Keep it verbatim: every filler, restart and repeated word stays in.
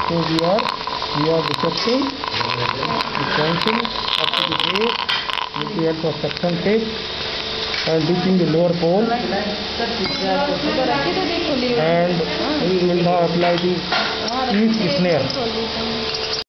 So we are we are dissecting the pencil up to the base material for suction tape and reaching the lower pole, and we will now apply the each snare.